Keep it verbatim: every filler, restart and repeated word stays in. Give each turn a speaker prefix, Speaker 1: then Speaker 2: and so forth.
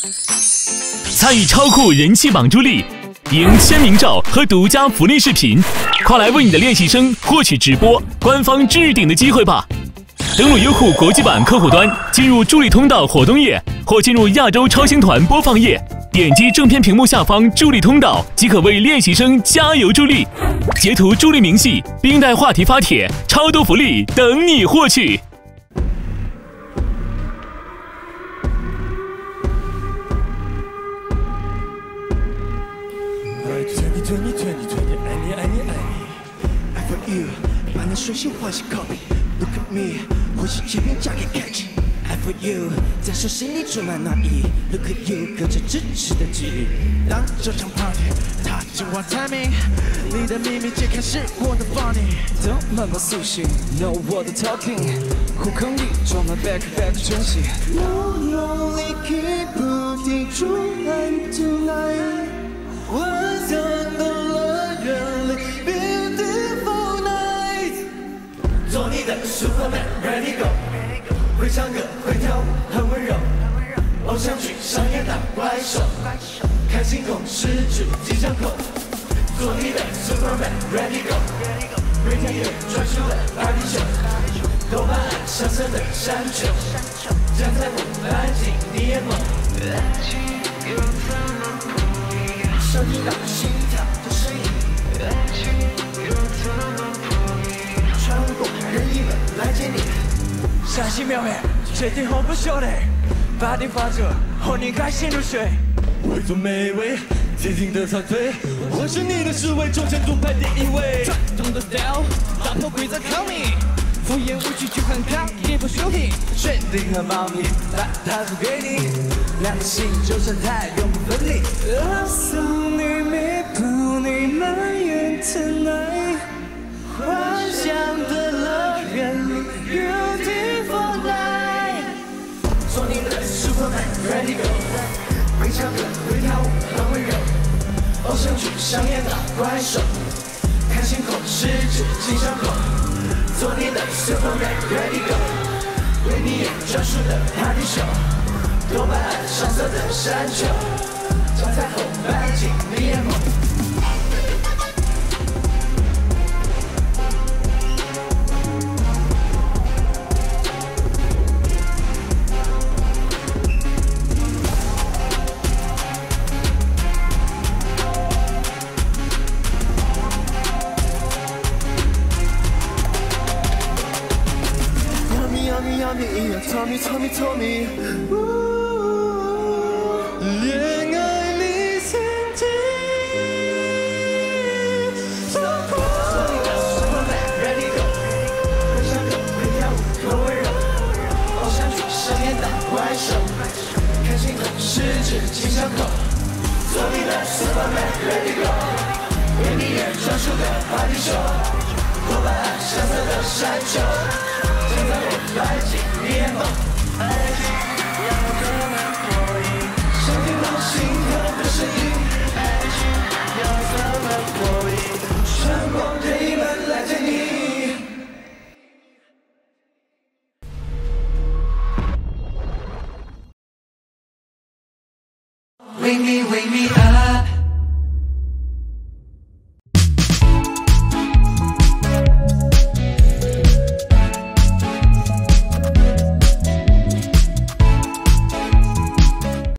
Speaker 1: 参与超酷人气榜助力，赢签名照和独家福利视频，快来为你的练习生获取直播官方置顶的机会吧！登录优酷国际版客户端，进入助力通道活动页，或进入亚洲超星团播放页，点击正片屏幕下方助力通道，即可为练习生加油助力。截图助力明细，并带话题发帖，超多福利等你获取。
Speaker 2: 随性欢喜 copy Look at me 呼吸气瓶加给 catch I for you 在手心里充满暖意 Look at you 隔着咫尺的距离当这场 party 它紧握 timing 你的秘密揭开是我的 funny 都慢慢苏醒 No 我的 talking 虎坑里装满 back back 冲洗 No lonely keep 不停出来 tonight 我想到乐园里做你的 Superman Ready Go 会唱歌会跳舞很温柔偶像剧上演大怪兽看星空十指紧相扣做你的 Superman Ready Go 为音乐专属的 Party Show 头发暗上色的山丘站在不安静你眼眸收听到心跳的声音穿过人影们来接你，山西庙面，这天后不晓得，八点发着，和你开心入睡。为做美味，接近的陶醉，我是你的侍卫，中间独排第一位。传统的 style， 打破规则 call me， 敷衍无趣去反抗，也不休息，确定和猫咪，把它付给你，两个心就像太永不分离。我送你弥补你埋怨 tonight。幻想的乐园里 Beautiful night 做你的 Superman Ready Go 会唱歌会跳舞很温柔偶像剧上演大怪兽看星空十指紧相扣做你的 Superman Ready Go 为你演专属的 Party Show 多巴胺上色的山丘将彩虹搬进你眼眸Tommy, Tommy, Tommy， 恋爱里曾经做过。做你的 Superman Ready Go， 会唱歌会跳舞很温柔，偶像剧上演大怪兽，看星空十指紧相扣。做你的 Superman Ready Go， 为你演专属的 Party Show， 多巴胺上色的山丘。现在我来进你眼眸，爱情要怎么破译？想听到心跳的声音，爱情要怎么破译？穿过黑门来见你。Wake me, wake me up.